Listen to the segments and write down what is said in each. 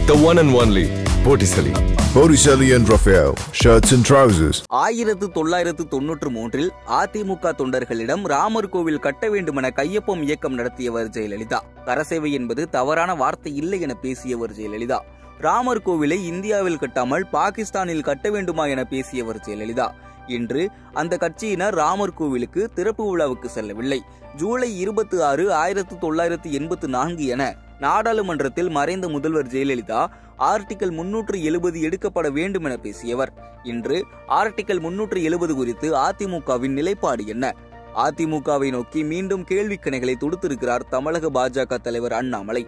The one and only Botticelli. Botticelli and Raphael, shirts and trousers. 1993 AIADMK தொண்டர்களிடம் Ramar கோவில் கட்ட வேண்டுமென கையொப்பம் இயக்கம் நடத்தியவர் ஜெயலலிதா. கரசேவை என்பது தவறான வார்த்தை இல்லை என பேசியவர் ஜெயலலிதா. ராமர் கோவிலை இந்தியாவில் கட்டாமல் பாகிஸ்தானில் கட்ட வேண்டுமா என பேசியவர் ஜெயலலிதா. இன்று அந்த கட்சியினர் ராமர் கோவிலுக்கு திறப்பு விழாவுக்கு செல்லவில்லை. ஜூலை 26, 1984 என நாடாளுமன்றத்தில் மறைந்த முதல்வர் ஜெயலலிதா ஆர்டிகல் 370 எடுக்கப்பட வேண்டும் என பேசியவர். இன்று ஆர்டிகல் 370 குறித்து அதிமுகவின் நிலைப்பாடு என்ன? அதிமுகவை நோக்கி மீண்டும் கேள்விக்கணைகளை தொடுத்திருக்கிறார் தமிழக பாஜக தலைவர் அண்ணாமலை.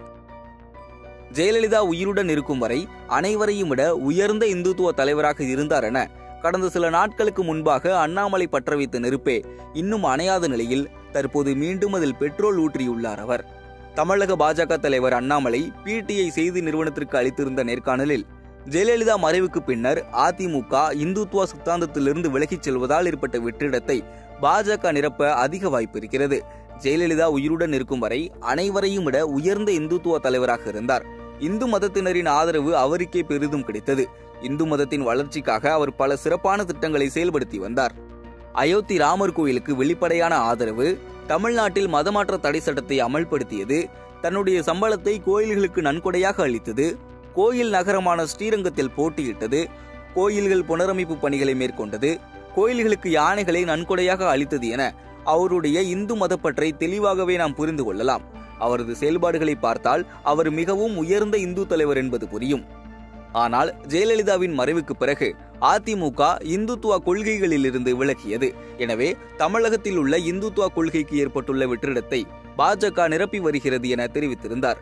ஜெயலலிதா உயிருடன் இருக்கும் வரை அனைவரையும் விட உயர்ந்த இந்துத்துவ தலைவராக இருந்தார் என கடந்த சில நாட்களுக்கு முன்பாக அண்ணாமலை பற்ற வைத்த நெருப்பே இன்னும் அணையாத நிலையில் தற்போது மீண்டும் அதில் பெட்ரோல் ஊற்றியுள்ளார் அவர். தமிழக பாஜக தலைவர் அண்ணாமலை பிடிஐ செய்தி நிறுவனத்திற்கு அளித்திருந்த நேர்காணலில் ஜெயலலிதா மறைவுக்கு பின்னர் அதிமுக இந்துத்துவ சித்தாந்தத்திலிருந்து விலகிச் செல்வதால் ஏற்பட்ட வெற்றிடத்தை பாஜக நிரப்ப அதிக வாய்ப்பு இருக்கிறது. ஜெயலலிதா உயிருடன் இருக்கும் வரை அனைவரையும் விட உயர்ந்த இந்துத்துவ தலைவராக இருந்தார். இந்து மதத்தினரின் ஆதரவு அவருக்கே பெரிதும் கிடைத்தது. இந்து மதத்தின் வளர்ச்சிக்காக அவர் பல சிறப்பான திட்டங்களை செயல்படுத்தி வந்தார். அயோத்தி ராமர் கோயிலுக்கு வெளிப்படையான ஆதரவு, தமிழ்நாட்டில் மதமாற்ற தடை சட்டத்தை அமல்படுத்தியது, தன்னுடைய சம்பளத்தை கோயில்களுக்கு நன்கொடையாக அளித்தது, கோயில் நகரமான ஸ்ரீரங்கத்தில் போட்டியிட்டது, கோயில்கள் புனரமைப்பு பணிகளை மேற்கொண்டது, கோயில்களுக்கு யானைகளை நன்கொடையாக அளித்தது என அவருடைய இந்து மதப்பற்றை தெளிவாகவே நாம் புரிந்து கொள்ளலாம். அவரது செயல்பாடுகளை பார்த்தால் அவர் மிகவும் உயர்ந்த இந்து தலைவர் என்பது புரியும். ஆனால் ஜெயலலிதாவின் மறைவுக்கு பிறகு அதிமுக இந்துத்துவ கொள்கைகளிலிருந்து விலகியது. எனவே தமிழகத்தில் உள்ள இந்துத்துவ கொள்கைக்கு ஏற்பட்டுள்ள வெற்றிடத்தை பாஜக நிரப்பி வருகிறது என தெரிவித்திருந்தார்.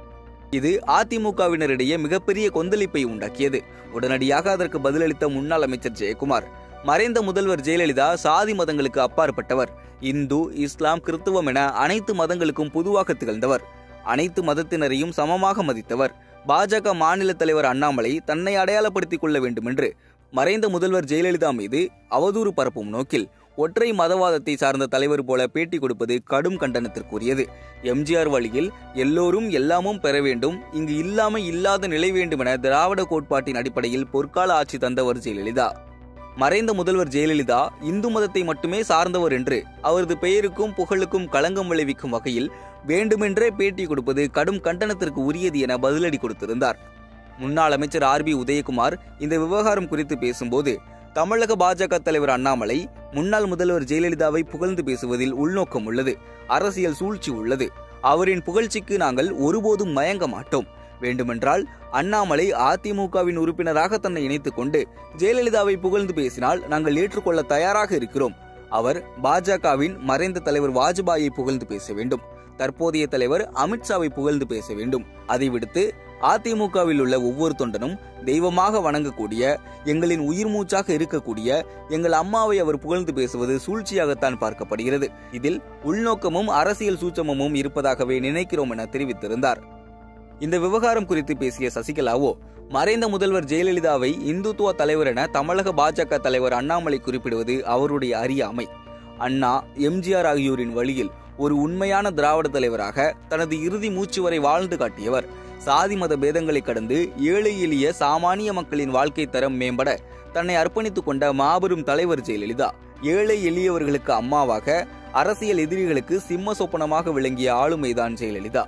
இது அதிமுகவினரிடையே மிகப்பெரிய கொந்தளிப்பை உண்டாக்கியது. உடனடியாக அதற்கு பதிலளித்த முன்னாள் அமைச்சர் ஜெயக்குமார், மறைந்த முதல்வர் ஜெயலலிதா சாதி மதங்களுக்கு அப்பாற்பட்டவர். இந்து, இஸ்லாம், கிறிஸ்துவம் என அனைத்து மதங்களுக்கும் பொதுவாக திகழ்ந்தவர். அனைத்து மதத்தினரையும் சமமாக மதித்தவர். பாஜக மாநில தலைவர் அண்ணாமலை தன்னை அடையாளப்படுத்திக் கொள்ள வேண்டும் என்று மறைந்த முதல்வர் ஜெயலலிதா மீது அவதூறு பரப்பும் நோக்கில் ஒற்றை மதவாதத்தை சார்ந்த தலைவர் போல பேட்டி கொடுப்பது கடும் கண்டனத்திற்குரியது. எம்ஜிஆர் வழியில் எல்லோரும் எல்லாமும் பெற வேண்டும், இங்கு இல்லாத நிலை வேண்டும் என திராவிட கோட்பாட்டின் அடிப்படையில் பொற்கால ஆட்சி தந்தவர் ஜெயலலிதா. மறைந்த முதல்வர் ஜெயலலிதா இந்து மதத்தை மட்டுமே சார்ந்தவர் என்று அவரது பெயருக்கும் புகழுக்கும் களங்கம் விளைவிக்கும் வகையில் வேண்டுமென்றே பேட்டி கொடுப்பது கடும் கண்டனத்திற்கு உரியது என பதிலடி கொடுத்திருந்தார். முன்னாள் அமைச்சர் RB உதயகுமார் இந்த விவகாரம் குறித்து பேசும்போது, தமிழக பாஜக தலைவர் அண்ணாமலை முன்னாள் முதல்வர் ஜெயலலிதாவை புகழ்ந்து பேசுவதில் உள்நோக்கம் உள்ளது, அரசியல் சூழ்ச்சி உள்ளது. அவரின் புகழ்ச்சிக்கு நாங்கள் ஒருபோதும் மயங்க மாட்டோம். வேண்டுமென்றால் அண்ணாமலை அதிமுகவின் உறுப்பினராக தன்னை இணைத்துக் கொண்டு ஜெயலலிதாவை புகழ்ந்து பேசினால் நாங்கள் ஏற்றுக்கொள்ள தயாராக இருக்கிறோம். அவர் பாஜகவின் மறைந்த தலைவர் வாஜ்பாயை புகழ்ந்து பேச வேண்டும், தற்போதைய தலைவர் அமித்ஷாவை புகழ்ந்து பேச வேண்டும். அதை விடுத்து அதிமுகவில் உள்ள ஒவ்வொரு தொண்டனும் தெய்வமாக வணங்கக்கூடிய, எங்களின் உயிர் மூச்சாக இருக்கக்கூடிய எங்கள் அம்மாவை அவர் புகழ்ந்து பேசுவது சூழ்ச்சியாகத்தான் பார்க்கப்படுகிறது. இதில் உள்நோக்கமும் அரசியல் சூட்சமும் இருப்பதாகவே நினைக்கிறோம் என தெரிவித்திருந்தார். இந்த விவகாரம் குறித்து பேசிய சசிகலாவோ, மறைந்த முதல்வர் ஜெயலலிதாவை இந்துத்துவ தலைவர் என தமிழக பாஜக தலைவர் அண்ணாமலை குறிப்பிடுவது அவருடைய அறியாமை. அண்ணா, எம்ஜிஆர் ஆகியோரின் வழியில் ஒரு உண்மையான திராவிட தலைவராக தனது இறுதி மூச்சு வரை வாழ்ந்து காட்டியவர். சாதி மத பேதங்களை கடந்து ஏழை எளிய சாமானிய மக்களின் வாழ்க்கை தரம் மேம்பட தன்னை அர்ப்பணித்துக் கொண்ட மாபெரும் தலைவர் ஜெயலலிதா. ஏழை எளியவர்களுக்கு அம்மாவாக, அரசியல் எதிரிகளுக்கு சிம்ம சொப்பனமாக விளங்கிய ஆளுமைதான் ஜெயலலிதா.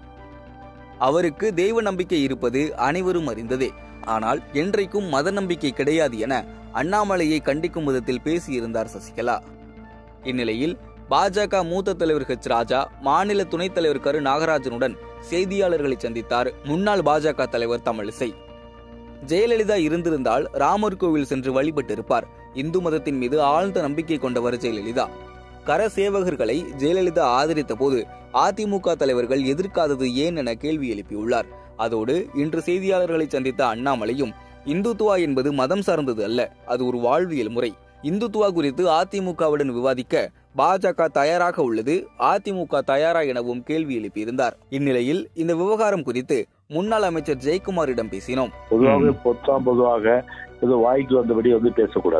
அவருக்கு தெய்வ நம்பிக்கை இருப்பது அனைவரும் அறிந்ததே. ஆனால் என்றைக்கும் மத நம்பிக்கை கிடையாது என அண்ணாமலையை கண்டிக்கும் விதத்தில் பேசியிருந்தார் சசிகலா. இந்நிலையில் பாஜக மூத்த தலைவர் ராஜா மாநில துணைத் தலைவர் கரு நாகராஜனுடன் செய்தியாளர்களை சந்தித்தார் முன்னாள் பாஜக தலைவர் தமிழிசை. ஜெயலலிதா இருந்திருந்தால் ராமர் கோவில் சென்று வழிபட்டிருப்பார். இந்து மதத்தின் மீது ஆழ்ந்த நம்பிக்கை கொண்டவர் ஜெயலலிதா. கர சேவகர்களை ஜெயலலிதா ஆதரித்த போது அதிமுக தலைவர்கள் எதிர்க்காதது ஏன் என கேள்வி எழுப்பியுள்ளார். அதோடு இன்று செய்தியாளர்களை சந்தித்த அண்ணாமலையும், இந்துத்துவா என்பது மதம் சார்ந்தது அல்ல, அது ஒரு வாழ்வியல் முறை. இந்துத்துவா குறித்து அதிமுகவுடன் விவாதிக்க பாஜக தயாராக உள்ளது, அதிமுக தயாரா எனவும் கேள்வி எழுப்பியிருந்தார். இந்நிலையில் இந்த விவகாரம் குறித்து முன்னாள் அமைச்சர் ஜெயக்குமாரிடம் பேசினோம். பொதுவாக வாய்க்கு வந்தபடி பேசக்கூடாது.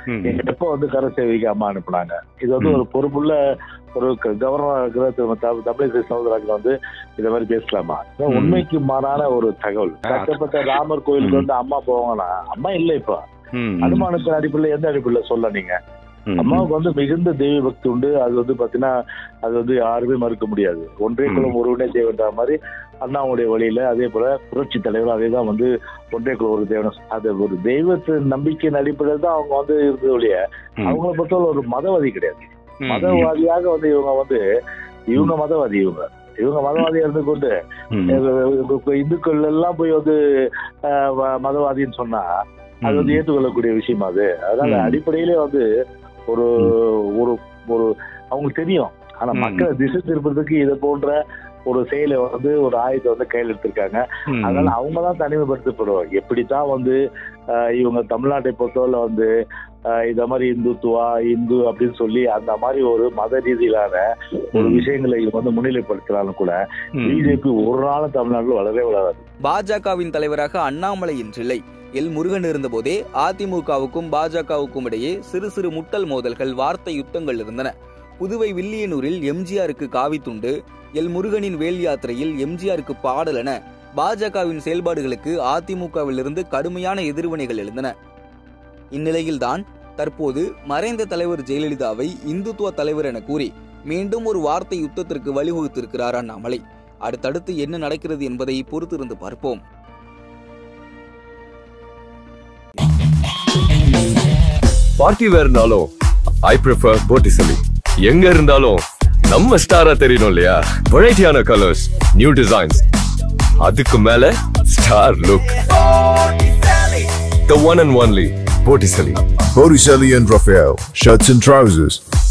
எப்ப வந்து கர சேவைக்கு அம்மா அனுப்புனாங்க. இது வந்து ஒரு பொறுப்புள்ள ஒரு கவர்னர் தமிழிசை சவுந்தரராஜன் வந்து இத மாதிரி பேசலாமா? உண்மைக்கு மாறான ஒரு தகவல். கஷ்டப்பட்ட ராமர் கோயிலுக்கு வந்து அம்மா போவாங்கன்னா அம்மா இல்ல. இப்ப அனுமானத்தின் அடிப்படையில் எந்த அடிப்படையில் சொல்ல நீங்க? அம்மாவுக்கு வந்து மிகுந்த தெய்வ பக்தி உண்டு. அது வந்து பாத்தீங்கன்னா அது வந்து யாருமே மறுக்க முடியாது. ஒன்றே குலம் ஒருவனே தேவன்ற மாதிரி அண்ணாவுடைய வழியில, அதே போல புரட்சி தலைவர் அதேதான் வந்து ஒன்றே குலம் ஒரு தேவன். அது ஒரு தெய்வத்தின் நம்பிக்கையின் அடிப்படையில் தான் அவங்க வந்து இருந்தது ஒழிய அவங்கள பொறுத்தவரை ஒரு மதவாதி கிடையாது. மதவாதியாக வந்து இவங்க மதவாதி. இவங்க மதவாதியா இருந்து கொண்டு இந்துக்கள் எல்லாம் போய் வந்து மதவாதின்னு சொன்னா அது வந்து ஏற்றுக்கொள்ளக்கூடிய விஷயம் அது. அதனால அடிப்படையிலே வந்து ஒரு ஒரு ஒரு அவங்களுக்கு தெரியும். ஆனா மக்களை திசை திருப்பதுக்கு இதை போன்ற ஒரு செயலை வந்து ஒரு ஆயுதத்தை வந்து கையில் எடுத்திருக்காங்க. அதனால அவங்கதான் தனிமைப்படுத்தப்படுவாங்க. எப்படித்தான் வந்து இவங்க தமிழ்நாட்டை பொறுத்தவரை வந்து இந்த மாதிரி இந்துத்துவா இந்து அப்படின்னு சொல்லி அந்த மாதிரி ஒரு மத ரீதியிலான ஒரு விஷயங்களை வந்து முன்னிலைப்படுத்தினாலும் கூட பிஜேபி ஒரு நாளும் தமிழ்நாட்டில் வளரவே வளராது. பாஜகவின் தலைவராக அண்ணாமலை என்றில்லை, எல் முருகன் இருந்தபோதே அதிமுகவுக்கும் பாஜகவுக்கும் இடையே சிறு சிறு முட்டல் மோதல்கள், வார்த்தை யுத்தங்கள் இருந்தன. புதுவை வில்லியனூரில் எம்ஜிஆருக்கு காவித்துண்டு, எல் முருகனின் வேல் யாத்திரையில் எம்ஜிஆருக்கு பாடல் என பாஜகவின் செயல்பாடுகளுக்கு அதிமுகவிலிருந்து கடுமையான எதிர்வினைகள் எழுந்தன. இந்நிலையில்தான் தற்போது மறைந்த தலைவர் ஜெயலலிதாவை இந்துத்துவ தலைவர் என கூறி மீண்டும் ஒரு வார்த்தை யுத்தத்திற்கு வழிவகுத்திருக்கிறார் அண்ணாமலை. அடுத்தடுத்து என்ன நடக்கிறது என்பதை பொறுத்திருந்து பார்ப்போம். பார்ட்டி வேர்னாலும் ஐ ப்ரிஃபர் போட்டிசலி. எங்க இருந்தாலும் நம்ம ஸ்டாரா தெரியணும் இல்லையா? வெரைட்டியான கலர்ஸ், நியூ டிசைன்ஸ், அதுக்கு மேல star look. The one and only Botticelli. Botticelli and Raphael, shirts and trousers.